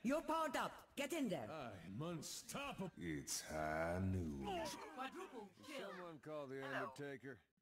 You're powered up. Get in there. I'm unstoppable. It's high noon. Quadruple kill. Someone call the Undertaker.